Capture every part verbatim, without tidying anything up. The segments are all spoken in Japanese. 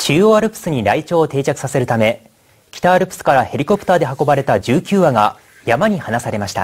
中央アルプスにライチョウを定着させるため、北アルプスからヘリコプターで運ばれたじゅうきゅうわが山に放されました。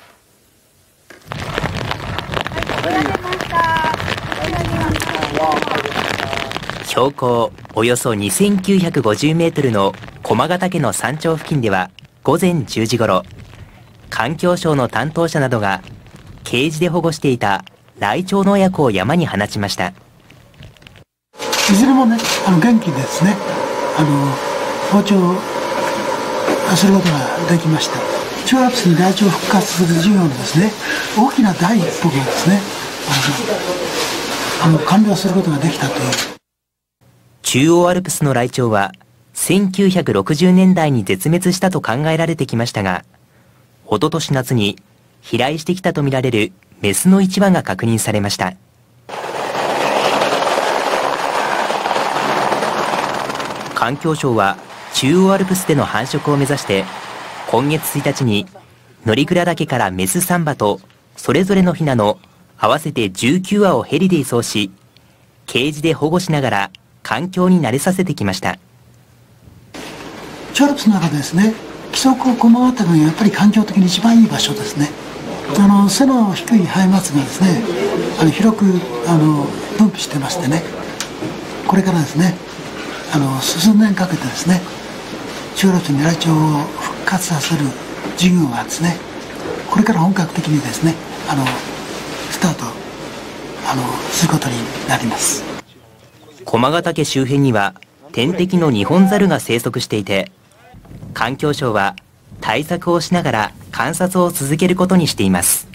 標高およそにせんきゅうひゃくごじゅうメートルの駒ヶ岳の山頂付近では午前じゅうじごろ、環境省の担当者などがケージで保護していたライチョウの親子を山に放ちました。 いずれもね、あの元気ですね、あの放鳥することができました。中央アルプスにライチョウを復活する事業のですね、大きな第一歩がですね、あのあの完了することができたという。 中央アルプスのライチョウはせんきゅうひゃくろくじゅうねんだいに絶滅したと考えられてきましたが、おととし夏に飛来してきたとみられるメスのいちわが確認されました。環境省は中央アルプスでの繁殖を目指して今月ついたちに乗鞍岳からメスさんばとそれぞれのヒナの合わせてじゅうきゅうわをヘリで移送し、ケージで保護しながら環境に慣れさせてきました。 中央アルプスの中でですね、木曽駒ヶ岳がやっぱり環境的に一番いい場所ですね。あの背の低いハイマツがですね、あの広くあの分布してましてね、これからですね、あの数年かけてですね、中央アルプスにライチョウを復活させる事業がですね、これから本格的にですね、あのスタートあのすることになります。 駒ヶ岳周辺には天敵のニホンザルが生息していて、環境省は対策をしながら観察を続けることにしています。